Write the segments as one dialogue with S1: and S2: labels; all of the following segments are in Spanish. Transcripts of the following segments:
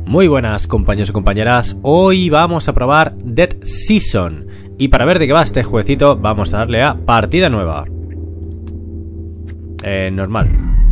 S1: Muy buenas compañeros y compañeras, hoy vamos a probar Dead Season. Y para ver de qué va este jueguecito, vamos a darle a partida nueva. Normal.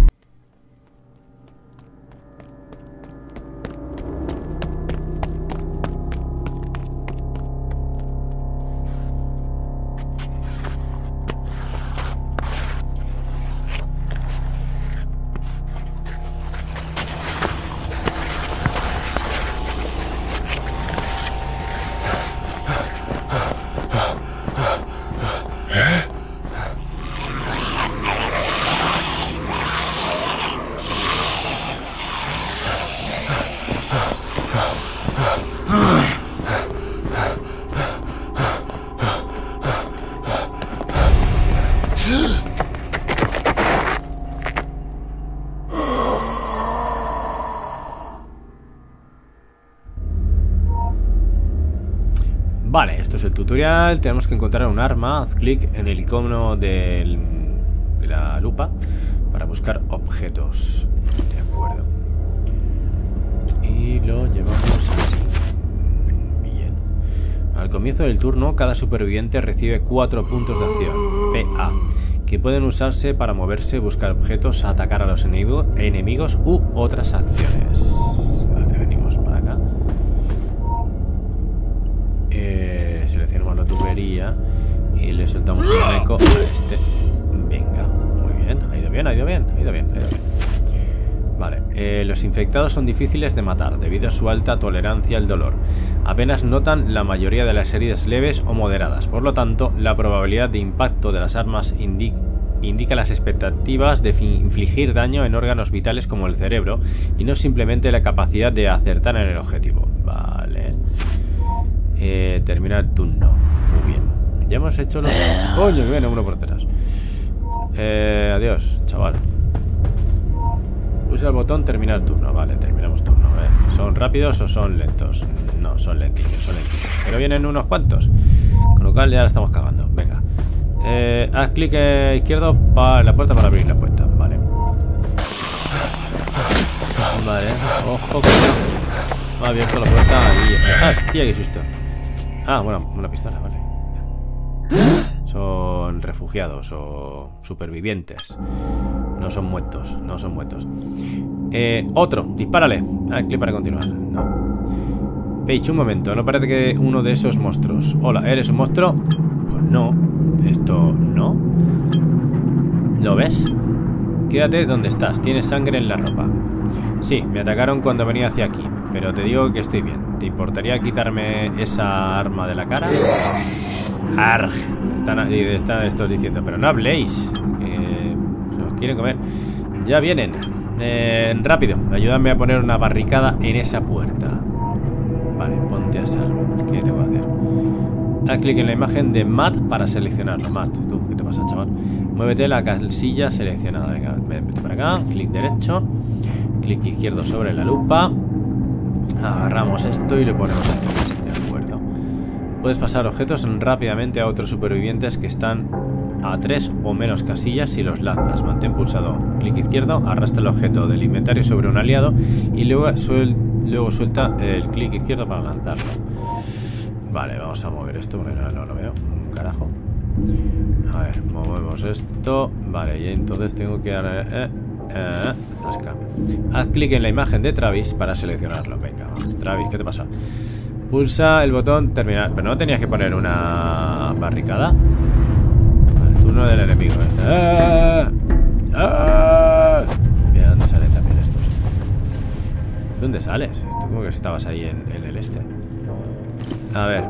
S1: Vale, esto es el tutorial. Tenemos que encontrar un arma. Haz clic en el icono de la lupa para buscar objetos. De acuerdo. Y lo llevamos aquí. Bien. Al comienzo del turno, cada superviviente recibe 4 puntos de acción, PA, que pueden usarse para moverse, buscar objetos, atacar a los enemigos u otras acciones. Vale, venimos para acá. Seleccionamos la tubería y le soltamos un eco a este. Venga, muy bien, ha ido bien, ha ido bien, ha ido bien, ha ido bien. Vale, los infectados son difíciles de matar debido a su alta tolerancia al dolor. Apenas notan la mayoría de las heridas leves o moderadas, por lo tanto, la probabilidad de impacto de las armas indica las expectativas de infligir daño en órganos vitales como el cerebro y no simplemente la capacidad de acertar en el objetivo. Vale. Termina el turno. Muy bien. Ya hemos hecho los... ¡Coño! Que viene uno por detrás. Adiós, chaval. Usa el botón terminar turno. Vale, terminamos turno. ¿Son rápidos o son lentos? No, son lentillos, son lentillos. Pero vienen unos cuantos. Con lo cual ya la estamos cagando. Venga. Haz clic izquierdo para la puerta para abrir la puerta. Vale. Vale. Ojo que no. Me ha abierto la puerta y... ¡Ah, hostia, qué susto! Ah, bueno, una pistola, vale. Son refugiados o supervivientes. No son muertos, no son muertos. Otro, dispárale. Ah, clic para continuar. No. Paige, un momento, no parece que uno de esos monstruos. Hola, ¿eres un monstruo? Pues no. Esto no. ¿Lo ves? Quédate donde estás, tienes sangre en la ropa. Sí, me atacaron cuando venía hacia aquí, pero te digo que estoy bien. ¿Te importaría quitarme esa arma de la cara? Arg. Están estos diciendo, pero no habléis, que se os quieren comer. Ya vienen. Rápido, ayúdame a poner una barricada en esa puerta. Vale, ponte a salvo. ¿Qué te voy a hacer? Haz clic en la imagen de Matt para seleccionarlo. Matt, ¿tú qué te pasa, chaval? Muévete la casilla seleccionada. Venga, vete para acá, clic derecho, clic izquierdo sobre la lupa. Agarramos esto y le ponemos aquí. De acuerdo. Puedes pasar objetos rápidamente a otros supervivientes que están a 3 o menos casillas si los lanzas. Mantén pulsado clic izquierdo, arrastra el objeto del inventario sobre un aliado y luego suelta el clic izquierdo para lanzarlo. Vale, vamos a mover esto porque no lo veo. Un carajo. A ver, movemos esto. Vale, y entonces tengo que... Haz clic en la imagen de Travis para seleccionarlo. Venga, Travis, ¿qué te pasa? Pulsa el botón terminar. Pero no tenías que poner una barricada. Vale, turno del enemigo. Mira dónde salen también estos. ¿Dónde sales? Tú como que estabas ahí en el este. A ver.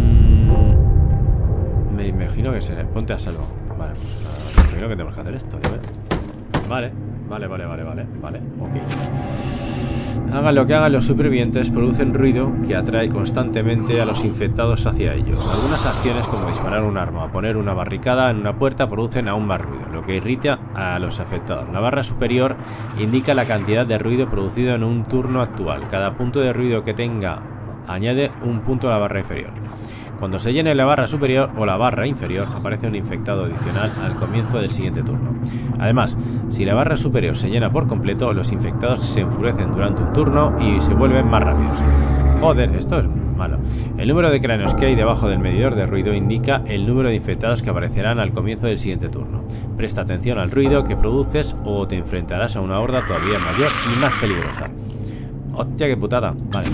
S1: Me imagino que se... Ponte a salvo. Vale, pues me imagino que tenemos que hacer esto. Vale. Vale, ok. Hagan lo que hagan los supervivientes, producen ruido que atrae constantemente a los infectados hacia ellos. Algunas acciones como disparar un arma o poner una barricada en una puerta producen aún más ruido, lo que irrita a los afectados. La barra superior indica la cantidad de ruido producido en un turno actual. Cada punto de ruido que tenga añade un punto a la barra inferior. Cuando se llene la barra superior o la barra inferior, aparece un infectado adicional al comienzo del siguiente turno. Además, si la barra superior se llena por completo, los infectados se enfurecen durante un turno y se vuelven más rápidos. Joder, esto es malo. El número de cráneos que hay debajo del medidor de ruido indica el número de infectados que aparecerán al comienzo del siguiente turno. Presta atención al ruido que produces o te enfrentarás a una horda todavía mayor y más peligrosa. Hostia, qué putada. Vale.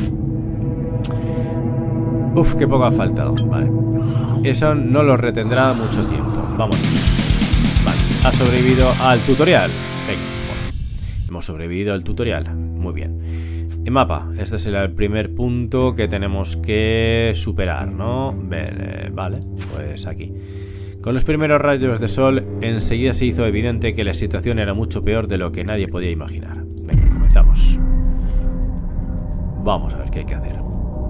S1: Uf, qué poco ha faltado. Vale. Eso no lo retendrá mucho tiempo. Vamos. Vale. Ha sobrevivido al tutorial. Venga. Bueno. Hemos sobrevivido al tutorial. Muy bien. El mapa. Este será el primer punto que tenemos que superar, ¿no? Vale. Pues aquí. Con los primeros rayos de sol, enseguida se hizo evidente que la situación era mucho peor de lo que nadie podía imaginar. Venga, comenzamos. Vamos a ver qué hay que hacer.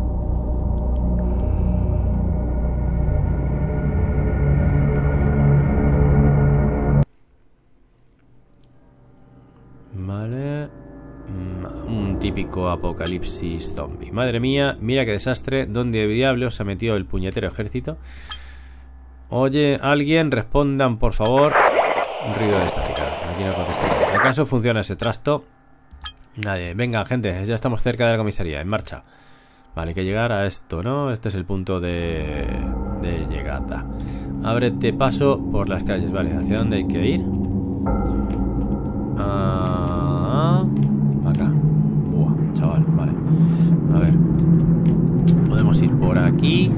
S1: Vale. Un típico apocalipsis zombie. Madre mía, mira qué desastre. ¿Dónde diablos se ha metido el puñetero ejército? Oye, alguien, respondan por favor. Un ruido de estática. Aquí no contesta. ¿Acaso funciona ese trasto? Nadie. Venga, gente, ya estamos cerca de la comisaría. En marcha. Vale, hay que llegar a esto, ¿no? Este es el punto de llegada. Ábrete paso por las calles. Vale, ¿hacia dónde hay que ir? Acá. Buah, chaval, vale. A ver. Podemos ir por aquí.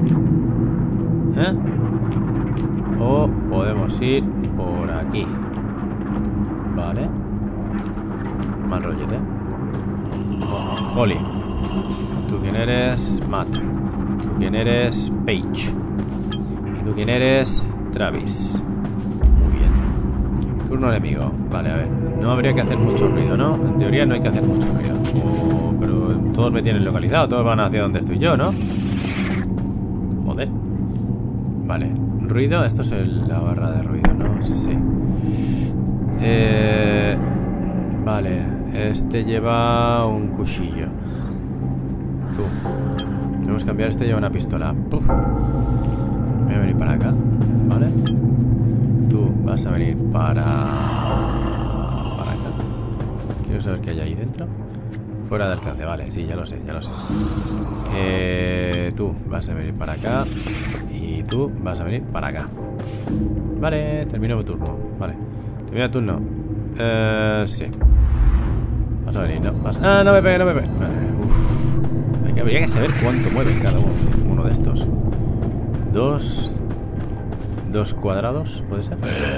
S1: O podemos ir por aquí. Vale. Mal rollete. Oli. ¿Tú quién eres? Matt. ¿Tú quién eres? Paige. ¿Y tú quién eres? Travis. Muy bien. Turno enemigo. Vale, a ver. No habría que hacer mucho ruido, ¿no? En teoría no hay que hacer mucho ruido. Pero todos me tienen localizado. Todos van hacia donde estoy yo, ¿no? Joder. Vale. Ruido. Esto es la barra de ruido, ¿no? Sí. Vale. Este lleva un cuchillo. Tú. Debemos cambiar. Este lleva una pistola. Puf. Voy a venir para acá. Vale. Tú vas a venir para acá. Quiero saber qué hay ahí dentro. Fuera de alcance. Vale, sí, ya lo sé, ya lo sé. Tú vas a venir para acá. Y tú vas a venir para acá. Vale, termino mi turno. Vale, termina el turno. Sí. Vas a venir, ¿no? No me pegue, no me pegue. Vale, habría que saber cuánto mueve cada uno de estos. Dos cuadrados, ¿puede ser?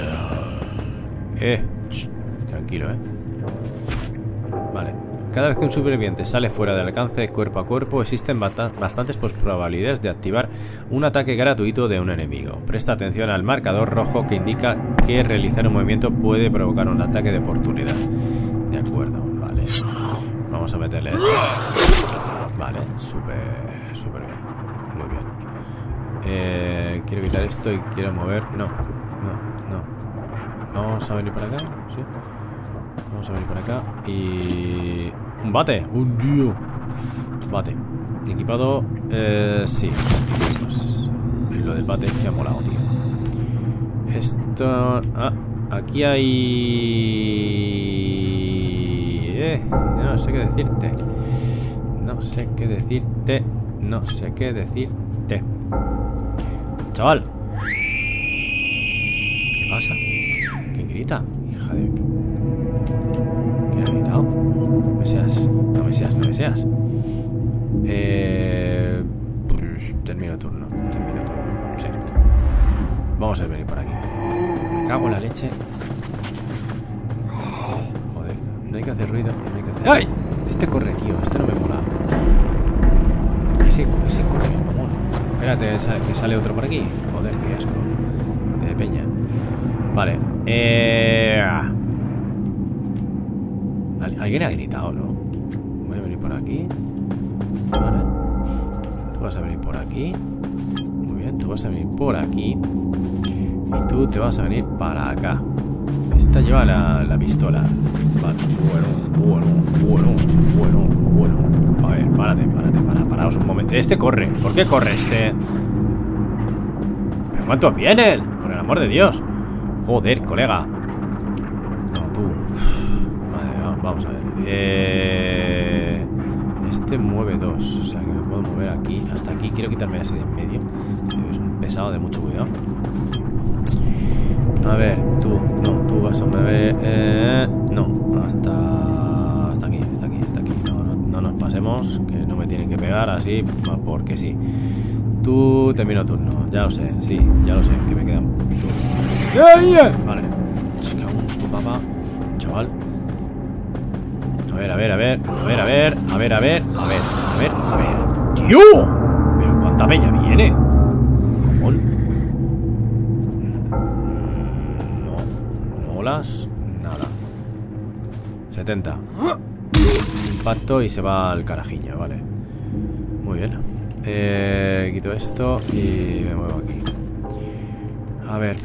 S1: Tranquilo, Vale. Cada vez que un superviviente sale fuera del alcance cuerpo a cuerpo, existen bastantes probabilidades de activar un ataque gratuito de un enemigo. Presta atención al marcador rojo que indica que realizar un movimiento puede provocar un ataque de oportunidad. De acuerdo, vale. Vamos a meterle esto. Vale, súper bien. Muy bien. Quiero quitar esto y quiero mover. No. Vamos a venir para acá. Sí. Vamos a venir para acá. Y... un bate. Un tío. Bate. Equipado. Sí. Pues, lo del bate es que ha molado, tío. Esto... aquí hay... no sé qué decirte. No sé qué decirte. Chaval. ¿Qué pasa? ¿Qué grita? Hija de... ¿Quién ha gritado? No me seas. Termino turno. Sí. Vamos a venir por aquí. Me cago en la leche. Joder. No hay que hacer ruido. ¡Ay! Este corre, tío. Este no me mola. Ese corre, mamón. Espérate, que sale otro por aquí. Joder, qué asco. De peña. Vale. Alguien ha gritado, ¿no? Voy a venir por aquí. Vale. Tú vas a venir por aquí. Muy bien, tú vas a venir por aquí. Y tú te vas a venir para acá. Esta lleva la pistola. Vale, bueno. A ver, paraos un momento. Este corre. ¿Por qué corre este? ¿Cuántos vienen? Por el amor de Dios. Joder, colega. No, tú. Vale, vamos a ver. Este mueve 2. O sea que me puedo mover aquí. Hasta aquí. Quiero quitarme ese de en medio. Es un pesado de mucho cuidado. A ver, tú. No, tú vas a mover. No, hasta aquí. No nos pasemos. Que no me tienen que pegar así. Porque sí. Tú termino turno. Ya lo sé, sí, ya lo sé. Que me quedan turnos. Vale. Tu papá, chaval. A ver. ¡Tío! ¿Pero cuánta peña viene? ¿Cómo? No molas nada. 70. Impacto y se va al carajillo, vale. Muy bien. Quito esto y me muevo aquí. A ver.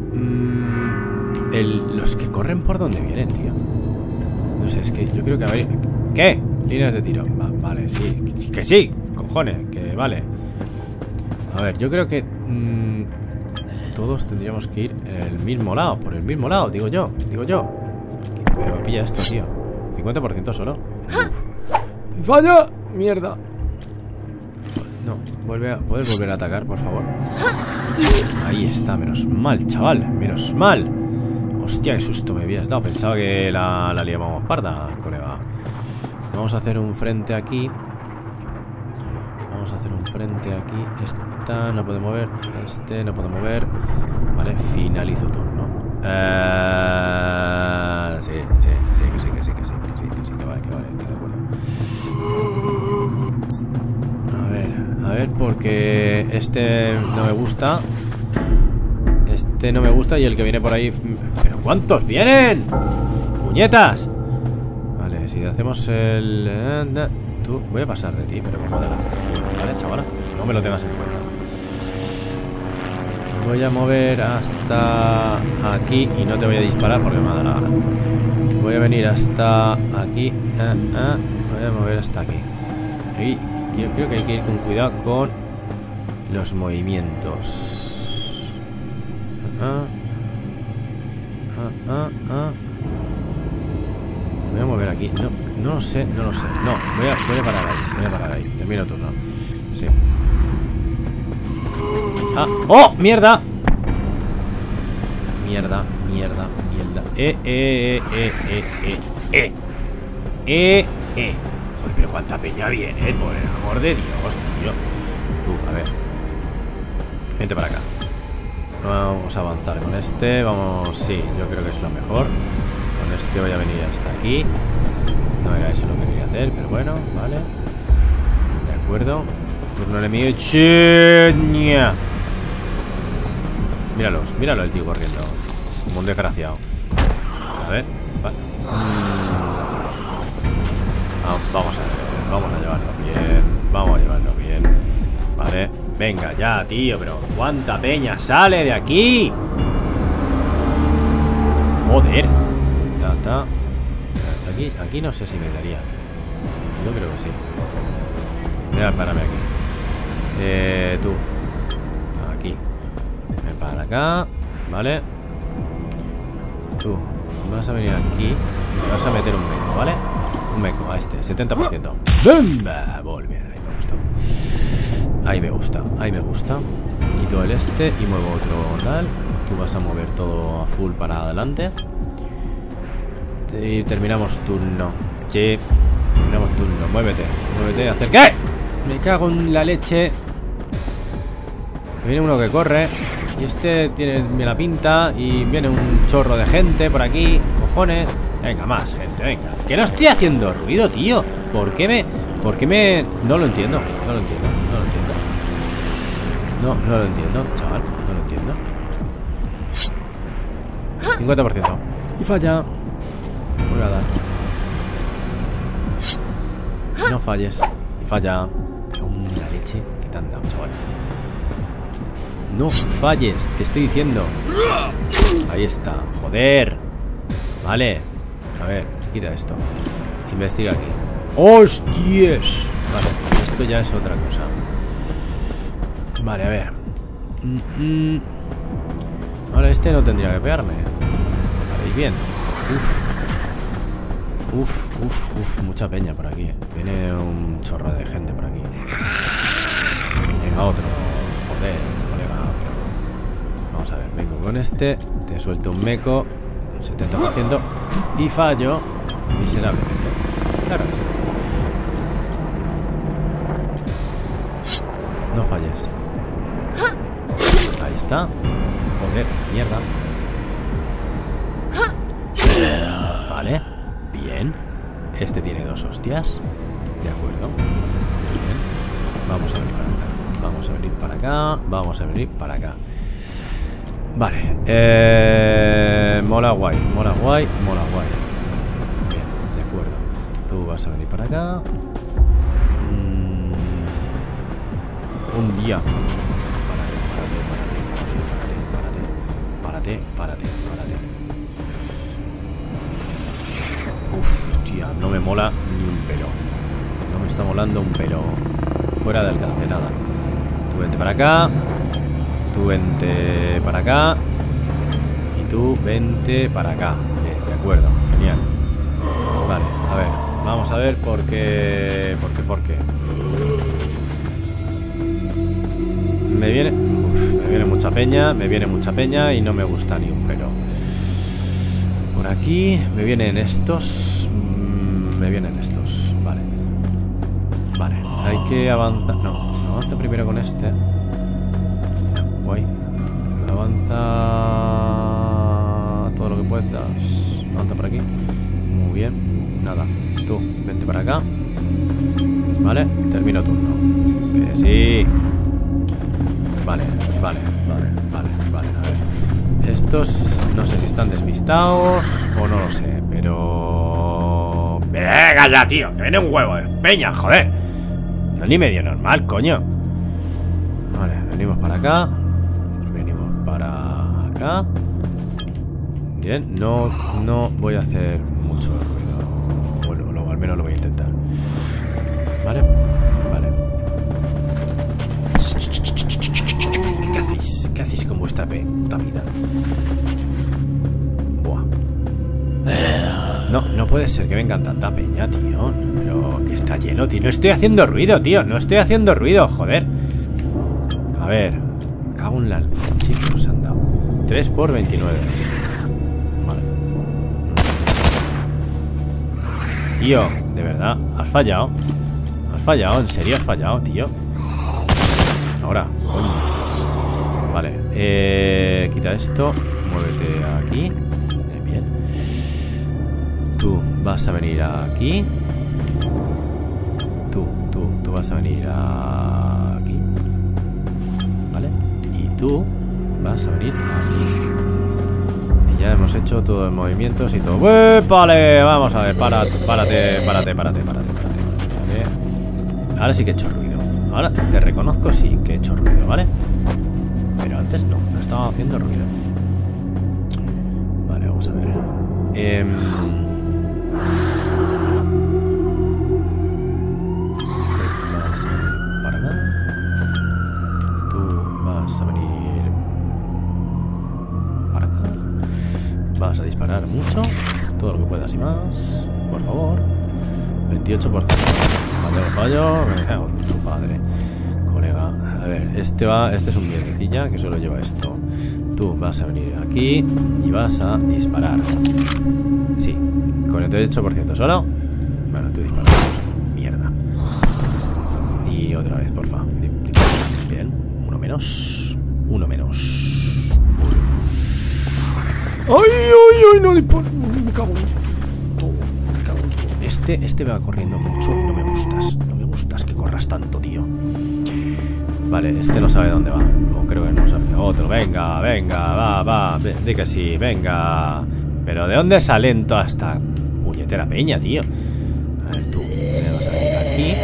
S1: Los que corren por donde vienen, tío. No sé, es que yo creo que habría... ¿Qué? Líneas de tiro. Vale, sí. Que sí, cojones, que vale. A ver, yo creo que todos tendríamos que ir en el mismo lado. Por el mismo lado, digo yo. Pero pilla esto, tío. 50% solo. ¡Falla! ¡Mierda! No, ¿puedes volver a atacar, por favor? Ahí está, menos mal, chaval. Menos mal. Hostia, qué susto me habías dado. Pensaba que la liábamos parda, colega. Vamos a hacer un frente aquí. Esta no puede mover. Este no puede mover. Vale, finalizo turno. Sí, que vale, que de acuerdo. A ver, porque este no me gusta. Y el que viene por ahí... ¿Pero cuántos vienen? ¡Puñetas! Vale, si hacemos el... Tú, voy a pasar de ti, pero como de la... Vale, chavala, no me lo tengas en cuenta. Voy a mover hasta aquí y no te voy a disparar porque me ha dado la gana. Voy a venir hasta aquí. Voy a mover hasta aquí. Y yo creo que hay que ir con cuidado con los movimientos. Voy a mover aquí. No lo sé. No, voy a parar ahí. Termino el turno. Sí. ¡Oh! ¡Mierda! Mierda. Joder, pero cuánta peña viene, por el amor de Dios, tío. Tú, a ver. Vente para acá. Vamos a avanzar con este. Vamos, sí, yo creo que es lo mejor. Con este voy a venir hasta aquí. No era eso lo que quería hacer, pero bueno, vale. De acuerdo. Turno enemigo. ¡Chiña! Míralo el tío corriendo. Como un desgraciado. A ver, vale. Vamos a llevarlo bien. Vale. Venga, ya, tío, pero ¿cuánta peña sale de aquí? Joder. Hasta aquí no sé si me daría. Yo creo que sí. Voy a pararme aquí. Tú. Aquí. Ven para acá. Vale. Tú. Vas a venir aquí y te vas a meter un meco, ¿vale? Un meco a este, 70%. ¡Bumba! Volver, ahí me gusta. Quito el este y muevo otro tal. Tú vas a mover todo a full para adelante. Y terminamos turno. Sí, terminamos turno. Muévete, hacer ¿qué? Me cago en la leche. Me viene uno que corre. Y este tiene la pinta. Y viene un chorro de gente por aquí. Cojones. Venga, más gente, venga. Que no estoy haciendo ruido, tío. ¿Por qué me...? No lo entiendo. No lo entiendo, chaval. No lo entiendo. 50%. Y falla. Vuelve a dar. No falles. Y falla. La leche que te han dado, chaval. No falles, te estoy diciendo. Ahí está, joder. Vale. A ver, quita esto. Investiga aquí. ¡Hostias! Vale, esto ya es otra cosa. Vale, a ver. Ahora este no tendría que pegarme. Vale, y bien. Uf, mucha peña por aquí. Viene un chorro de gente por aquí. Venga, otro. Joder, colega, otro. Vamos a ver, vengo con este. Te suelto un meco. Un 70%. Y fallo miserablemente. Claro que sí. No falles. Ahí está. Joder, mierda. Vale. Bien. Este tiene 2 hostias. De acuerdo. Bien. Vamos a venir para acá. Vamos a venir para acá. Vamos a venir para acá. Vale. Mola guay. Mola guay. Mola guay. Bien, de acuerdo. Tú vas a venir para acá. Un día. Párate. Uf, tía, no me mola ni un pelo. No me está molando un pelo. Fuera de alcance, de nada. Tú vente para acá. Tú vente para acá. Y tú vente para acá. Bien, de acuerdo, genial. Vale, a ver. Vamos a ver por qué. ¿Por qué? Me viene mucha peña y no me gusta ni un pelo. Por aquí me vienen estos. Vale, hay que avanzar. No, avanza primero con este. Guay. Avanza todo lo que puedas. Avanza por aquí. Muy bien. Nada, tú, vente para acá. Vale, termino turno. Sí. Vale, a ver. Estos no sé si están despistados o no lo sé, pero... ¡Venga ya, tío! Que viene un huevo de peña, joder. No es ni medio normal, coño. Vale, venimos para acá. Bien, no voy a hacer mucho ruido. Bueno, al menos lo voy a intentar. Vale. ¿Qué hacéis con vuestra puta vida? Buah. No puede ser que vengan tanta peña, tío. Pero que está lleno, tío. No estoy haciendo ruido, tío. Joder. A ver. Cago en la... Chicos, han dado 3 por 29. Vale. Tío, de verdad, has fallado. ¿En serio has fallado, tío? Ahora, coño. Vale, quita esto. Muévete aquí. Bien. Tú vas a venir aquí. Tú vas a venir aquí. Vale. Y tú vas a venir aquí. Y ya hemos hecho todos los movimientos y todo. Vale, vamos a ver. Párate. Ahora sí que he hecho ruido. Ahora te reconozco, sí que he hecho ruido, ¿vale? Pero antes no estaba haciendo ruido. Vale, vamos a ver. Para acá. Tú vas a venir para acá. Vas a disparar mucho. Todo lo que puedas y más. Por favor. 28%. Fallo. Me cago en tu padre. Colega, a ver, este es un mierdecilla que solo lleva esto. Tú vas a venir aquí y vas a disparar. Sí, con el 38% solo. Bueno, tú disparas. Mierda. Y otra vez, porfa. Bien, uno menos. ¡Ay! No disparo. Me cago en todo. Este va corriendo mucho. No me gustas que corras tanto, tío. Vale, este no sabe dónde va. O creo que no sabe. Otro, venga, va. Di que sí, venga. Pero ¿de dónde salen toda esta puñetera peña, tío? A ver, tú vas a venir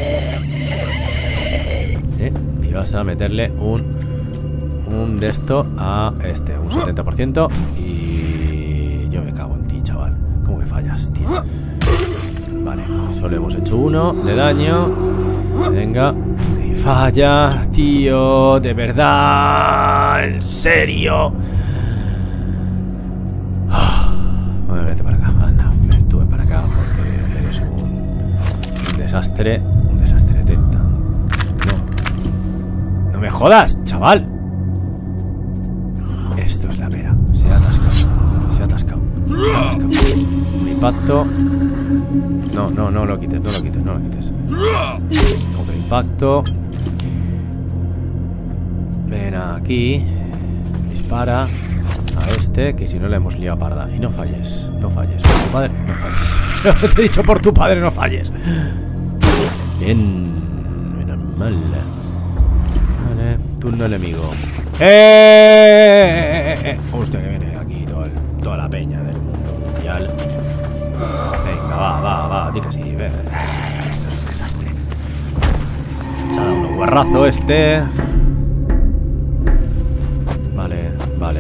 S1: aquí. Y vas a meterle un de esto a este, un 70%. Y yo me cago en ti, chaval. ¿Cómo que fallas, tío? Vale, solo hemos hecho 1 de daño. Venga. Y falla, tío. De verdad. En serio. desastre. Un desastre tenta. No. No me jodas, chaval. Esto es la pera. Se ha atascado. Se ha atascado. Se ha atascado. Un impacto. No, no, no lo quites, no lo quites, no lo quites. Otro impacto. Ven aquí. Dispara a este, que si no le hemos liado parda. Y no falles, no falles. Por tu padre, no falles. Te he dicho por tu padre, no falles. Bien. Menos mal. Vale, turno enemigo. Hostia, que viene aquí toda la peña del mundo mundial. Venga, va, di que sí, ven. Esto es un desastre. Se ha dado un guarrazo este. Vale.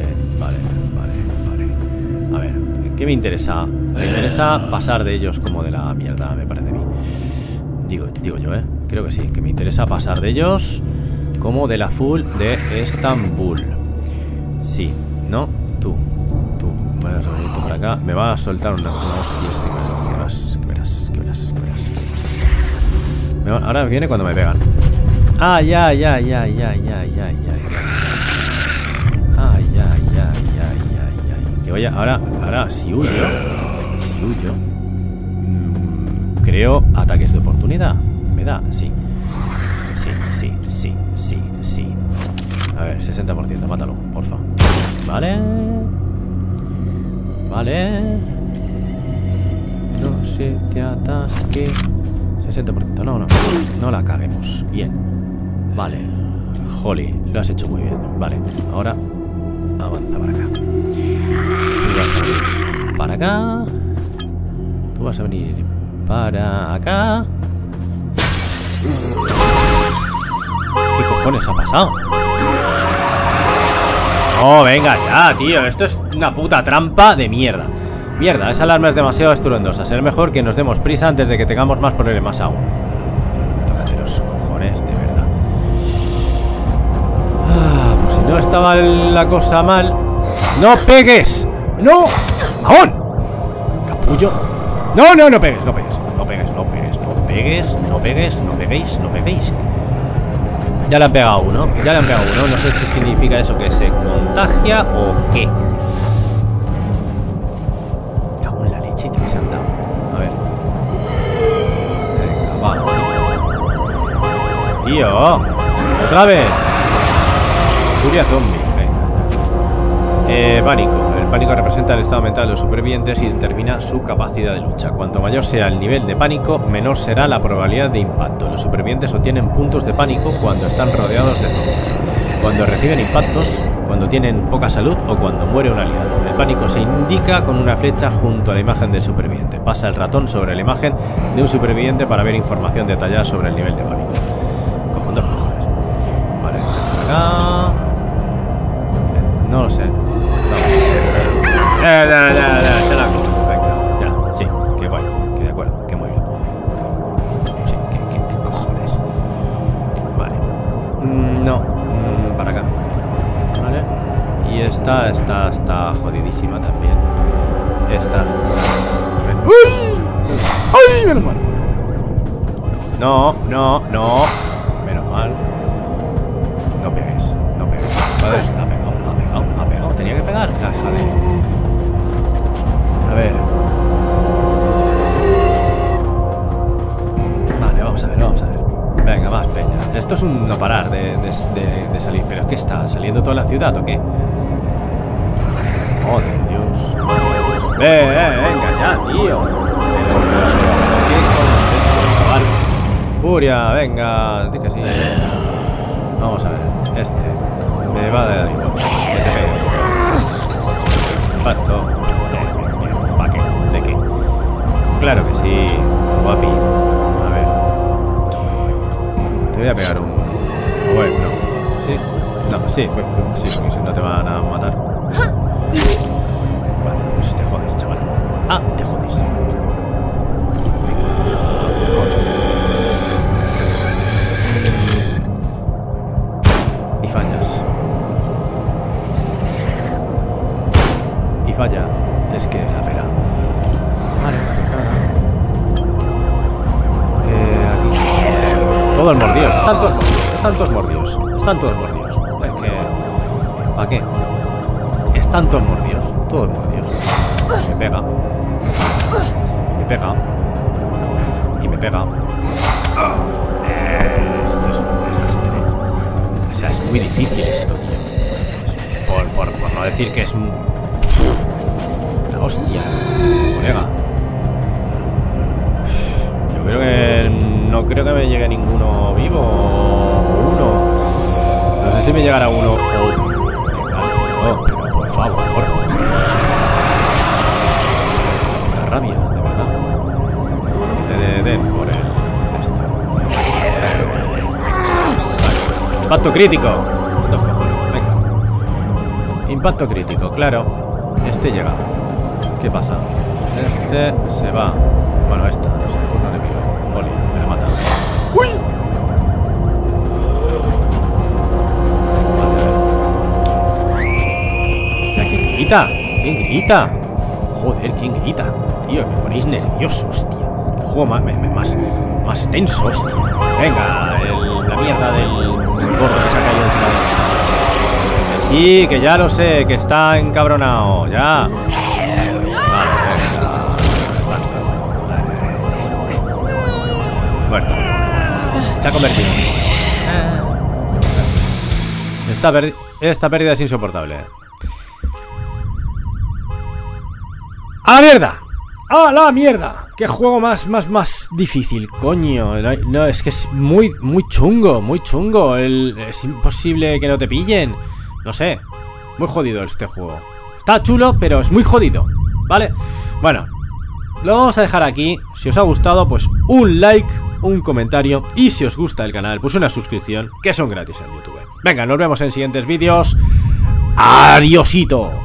S1: A ver, ¿qué me interesa? Me interesa pasar de ellos como de la mierda, me parece a mí. Digo yo, creo que sí, que me interesa pasar de ellos como de la full de Estambul. Sí, ¿no? Tú. Vaya a venir tú por acá. Me va a soltar una hostia este. Que verás. Ahora viene cuando me pegan. Ay. Que vaya, ahora si huyo. Creo ataques de oportunidad. Me da, sí. A ver, 60%, mátalo, porfa. Vale. No se te atasque. 60%, no la caguemos. Bien. Vale. Holly, lo has hecho muy bien. Vale, ahora avanza para acá. Tú vas a venir para acá. Tú vas a venir para acá. ¿Qué cojones ha pasado? Oh, venga ya, tío. Esto es una puta trampa de mierda. Mierda, esa alarma es demasiado estruendosa. Será mejor que nos demos prisa antes de que tengamos más problemas aún. Tócate los cojones, de verdad. Pues si no estaba la cosa mal. ¡No pegues! ¡No! ¡Mahón! ¡Capullo! No peguéis. Ya le han pegado uno. No sé si significa eso que se contagia o qué. Cago en la leche que me se han dado. A ver. Venga, va. Tío. Otra vez. Furia zombie. Venga. Pánico. El pánico representa el estado mental de los supervivientes y determina su capacidad de lucha. Cuanto mayor sea el nivel de pánico, menor será la probabilidad de impacto. Los supervivientes obtienen puntos de pánico cuando están rodeados de zombies, cuando reciben impactos, cuando tienen poca salud o cuando muere un aliado. El pánico se indica con una flecha junto a la imagen del superviviente. Pasa el ratón sobre la imagen de un superviviente para ver información detallada sobre el nivel de pánico. Cojo dos cojones. Vale, acá. No lo sé. Venga, ya, sí, qué guay, que de acuerdo, que muy bien. Sí, qué cojones. Vale. No, para acá. Vale. Y esta está jodidísima también. Esta. ¡Uy! ¡Ay, menos mal! No. Menos mal. No pegues. Vale, ha pegado. Tenía que pegar. Joder. A ver. Vale, vamos a ver. Venga, más peña. Esto es un no parar de salir. Pero es que está saliendo toda la ciudad, ¿o qué? Joder, Dios. Venga ya, tío. ¿Qué coño es esto, chaval? Furia, venga. Di que sí. Vamos a ver. Me va de ahí. Impacto. ¿De qué? Claro que sí, guapi. A ver. Te voy a pegar un... Bueno, no. ¿Sí? No, sí, porque si no te van a matar. Vale, pues te jodes, chaval. Te jodes. Y fallas. Falla, es que es la pera. Vale, todos mordidos. Están todos mordidos. Están todos mordidos. Están todos mordidos. Es que... ¿para qué? Están todos mordidos. Todos mordidos. Me pega. Me pega. Y me pega. Esto es un desastre. O sea, es muy difícil esto, tío. Por no decir que es... La hostia, colega. Yo creo que... No creo que me llegue ninguno vivo. Uno. No sé si me llegará uno. No, pero por favor. La rabia, de verdad. Te den por el... Impacto crítico. Dos cojones, venga. Impacto crítico, claro. Este llega. ¿Qué pasa? Este se va. Bueno, esta, no sé, turno enemigo. Oli, me la mata. ¡Uy! Vale, ¿quién grita? ¿Quién grita? Joder, ¿quién grita? Tío, me ponéis nervioso, hostia. El juego más tenso, hostia. Venga, la mierda del gordo que se ha caído encima. Sí, que ya lo sé, que está encabronado. Ya. Muerto. Se ha convertido. Esta pérdida es insoportable. ¡A la mierda! ¡A la mierda! ¡Qué juego más difícil, coño! No, es que es muy chungo, muy chungo. Es imposible que no te pillen. No sé. Muy jodido este juego. Está chulo, pero es muy jodido. ¿Vale? Bueno, lo vamos a dejar aquí. Si os ha gustado, pues un like, un comentario. Y si os gusta el canal, pues una suscripción, que son gratis en YouTube. Venga, nos vemos en siguientes vídeos. ¡Adiósito!